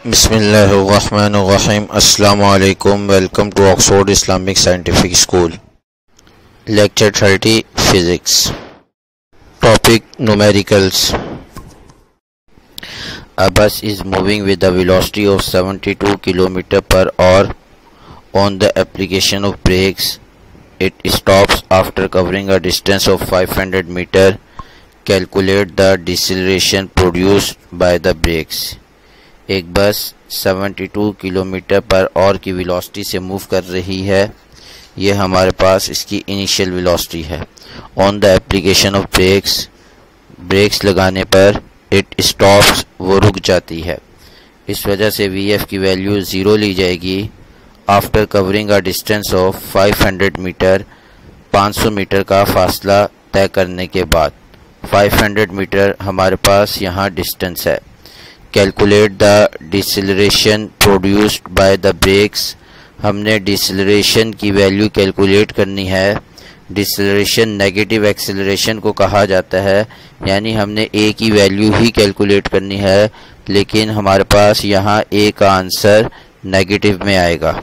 बिस्मिल्लाहिर्रहमानिर्रहीम। अस्सलामु अलैकुम। Welcome to Oxford Islamic scientific school. Lecture 30 physics. Topic numericals. A bus is moving with a velocity of 72 km per hour. On the application of brakes, it stops after covering a distance of 500 meter. Calculate the deceleration produced by the brakes. एक बस 72 kilometre per our की velocity से move कर रही है। ये हमारे पास इसकी इनिशियल वेलोसिटी है। On the application of brakes लगाने पर इट स्टॉप्स, वो रुक जाती है। इस वजह से Vf की वैल्यू 0 ली जाएगी। After covering a distance of 500 metre, 500 metre का फासला तय करने के बाद 500 मीटर हमारे पास यहाँ डिस्टेंस है। Calculate the deceleration produced by the brakes. हमने डिसेलरेशन की वैल्यू कैलकुलेट करनी है। डिसेलरेशन नेगेटिव एक्सेलरेशन को कहा जाता है, यानी हमने ए की वैल्यू ही कैलकुलेट करनी है, लेकिन हमारे पास यहाँ ए का आंसर नेगेटिव में आएगा।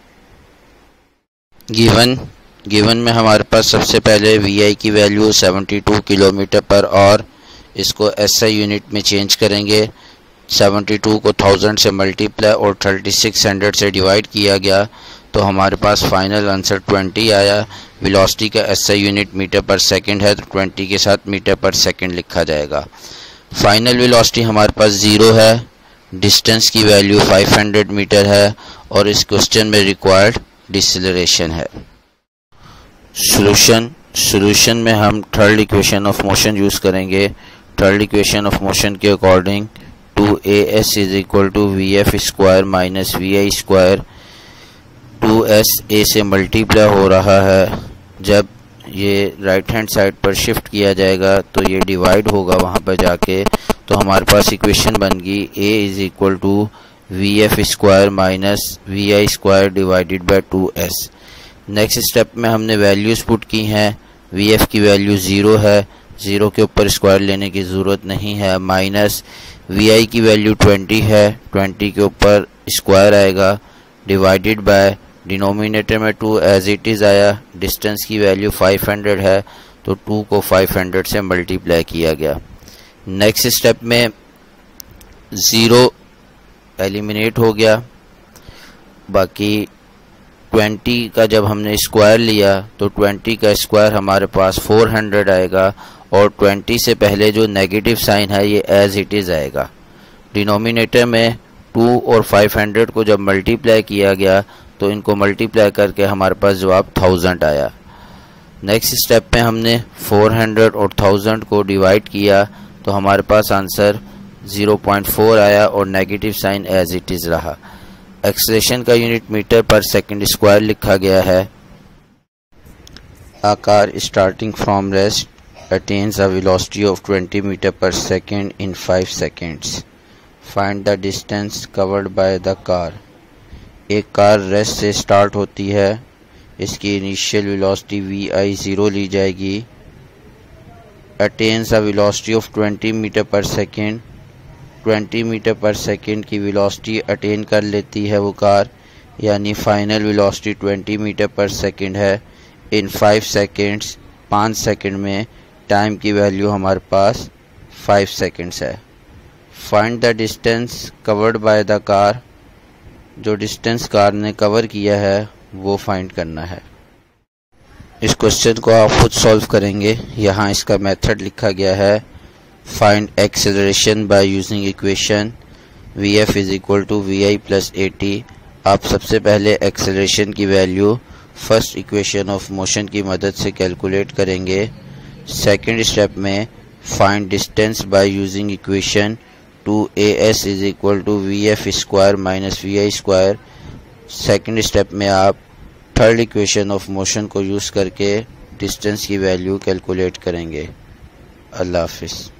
गिवन में हमारे पास सबसे पहले वी की वैल्यू 72 किलोमीटर पर आवर। इसको SI यूनिट में चेंज करेंगे। 72 को 1000 से मल्टीप्लाई और 3600 से डिवाइड किया गया तो हमारे पास फाइनल आंसर 20 आया। वेलोसिटी का SI unit metre per second है, तो 20 के साथ मीटर पर सेकंड लिखा जाएगा। फाइनल वेलोसिटी हमारे पास 0 है। डिस्टेंस की वैल्यू 500 मीटर है और इस क्वेश्चन में रिक्वायर्ड डिसेलरेशन है। सॉल्यूशन में हम third equation of motion use करेंगे। थर्ड इक्वेशन ऑफ मोशन के according 2as is equal to Vf square minus Vi square. 2s a से मल्टीप्लाई हो रहा है। जब ये राइट हैंड साइड पर शिफ्ट किया जाएगा तो ये डिवाइड होगा वहाँ पर जाके, तो हमारे पास इक्वेशन बन गई a is equal to Vf square minus Vi square divided by 2s। Next step में हमने वैल्यूज़ पुट की हैं। Vf की वैल्यू 0 है, 0 के ऊपर स्क्वायर लेने की ज़रूरत नहीं है। माइनस Vi की वैल्यू 20 है, 20 के ऊपर स्क्वायर आएगा, डिवाइडेड बाय डिनोमिनेटर में 2 एज इट इज़ आया। डिस्टेंस की वैल्यू 500 है, तो 2 को 500 से मल्टीप्लाई किया गया। नेक्स्ट स्टेप में 0 एलिमिनेट हो गया। बाकी 20 का जब हमने स्क्वायर लिया तो 20 का स्क्वायर हमारे पास 400 आएगा और 20 से पहले जो नेगेटिव साइन है ये एज इट इज़ आएगा। डिनोमिनेटर में 2 और 500 को जब मल्टीप्लाई किया गया तो इनको मल्टीप्लाई करके हमारे पास जवाब 1000 आया। नेक्स्ट स्टेप में हमने 400 और 1000 को डिवाइड किया तो हमारे पास आंसर 0.4 आया और negative sign as it is रहा। एक्सेलरेशन का unit metre per second square लिखा गया है। A car starting from rest attains a velocity of 20 meter per second in 5 seconds. Find the distance covered by the car. एक car rest से start होती है, इसकी इनिशियल वेलोसिटी Vi 0 ली जाएगी। Attains a velocity of 20 metre per second, 20 metre per second की velocity attain कर लेती है वो कार, यानी final velocity 20 metre per second है। इन 5 सेकेंड्स, 5 सेकेंड में टाइम की वैल्यू हमारे पास 5 सेकेंड्स है। Find the distance covered by the car. जो डिस्टेंस कार ने कवर किया है वो फाइंड करना है। इस क्वेश्चन को आप खुद सॉल्व करेंगे। यहाँ इसका मेथड लिखा गया है। Find acceleration by using equation Vf is equal to Vi plus at। आप सबसे पहले एक्सेलरेशन की value first equation of motion की मदद से कैलकुलेट करेंगे। सेकंड स्टेप में find distance by using equation 2as is equal to Vf square minus Vi square. Second step में आप थर्ड इक्वेशन ऑफ मोशन को यूज़ करके डिस्टेंस की वैल्यू कैलकुलेट करेंगे। अल्लाह हाफिज़।